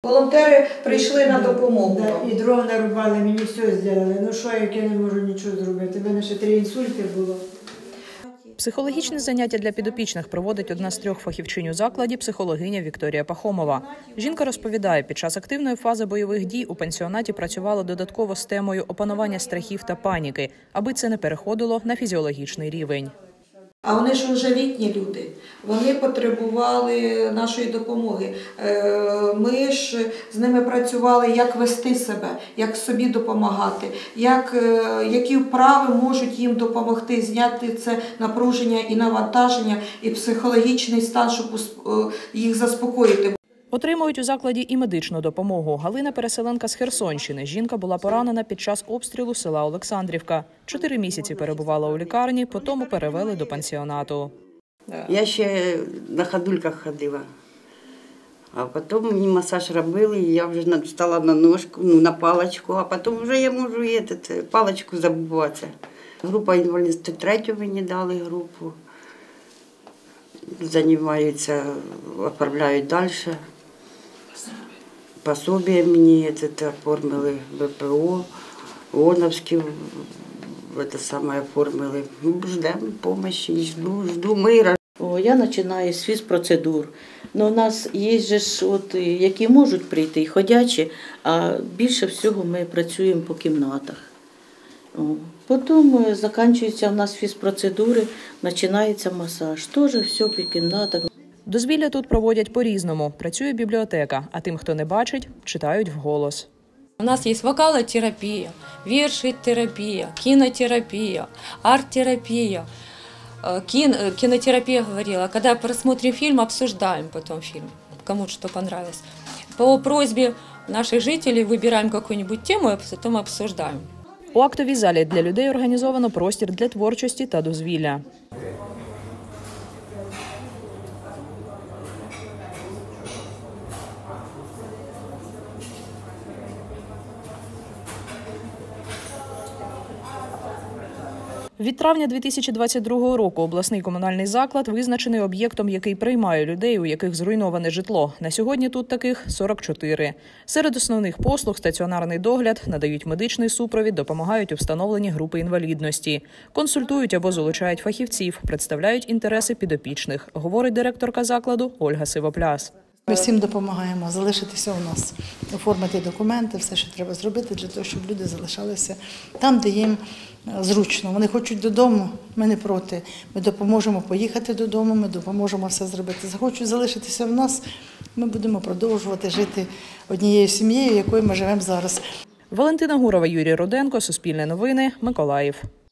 Волонтери прийшли на допомогу. І дров нарубали, мені все зробили. Ну що, як я не можу нічого зробити? У мене ще 3 інсульти було. Психологічне заняття для підопічних проводить одна з 3 фахівчинь у закладі – психологиня Вікторія Пахомова. Жінка розповідає, під час активної фази бойових дій у пансіонаті працювала додатково з темою опанування страхів та паніки, аби це не переходило на фізіологічний рівень. А вони ж вже літні люди, вони потребували нашої допомоги. Ми ж з ними працювали, як вести себе, як собі допомагати, які вправи можуть їм допомогти зняти це напруження і навантаження, і психологічний стан, щоб їх заспокоїти. Отримують у закладі і медичну допомогу. Галина – переселенка з Херсонщини. Жінка була поранена під час обстрілу села Олександрівка. 4 місяці перебувала у лікарні, потім перевели до пансіонату. Я ще на ходульках ходила. А потім мені масаж робили, і я вже стала на ножку, на паличку, а потім вже я можу паличку забуватися. Група інвалідності 3 мені дали групу. Займаються, оформляють далі. Пособие мені оформили, ВПО, ООНовські оформили. Ждемо допомоги, жду мира. Я починаю з фізпроцедур. У нас є ж, які можуть прийти, ходячі, а більше всього ми працюємо по кімнатах. Потім закінчуються у нас фізпроцедури, починається масаж. Теж все по кімнатах. Дозвілля тут проводять по-різному. Працює бібліотека, а тим, хто не бачить, читають вголос. У нас є вокалотерапія, віршотерапія, кінотерапія, арт-терапія. Кинотерапия говорила, когда просмотрим фильм, обсуждаем потом фильм, кому что понравилось. По просьбе наших жителей выбираем какую-нибудь тему, а потом обсуждаем. У актовій залі для людей організовано простір для творчості та дозвілля. Від травня 2022 року обласний комунальний заклад визначений об'єктом, який приймає людей, у яких зруйноване житло. На сьогодні тут таких 44. Серед основних послуг – стаціонарний догляд, надають медичний супровід, допомагають у встановленні групи інвалідності. Консультують або залучають фахівців, представляють інтереси підопічних, говорить директорка закладу Ольга Сивопляс. Ми всім допомагаємо залишитися у нас, оформити документи, все, що треба зробити, для того, щоб люди залишалися там, де їм зручно. Вони хочуть додому, ми не проти. Ми допоможемо поїхати додому, ми допоможемо все зробити. Захочуть залишитися в нас, ми будемо продовжувати жити однією сім'єю, якою ми живемо зараз. Валентина Гурова, Юрій Руденко, Суспільне новини, Миколаїв.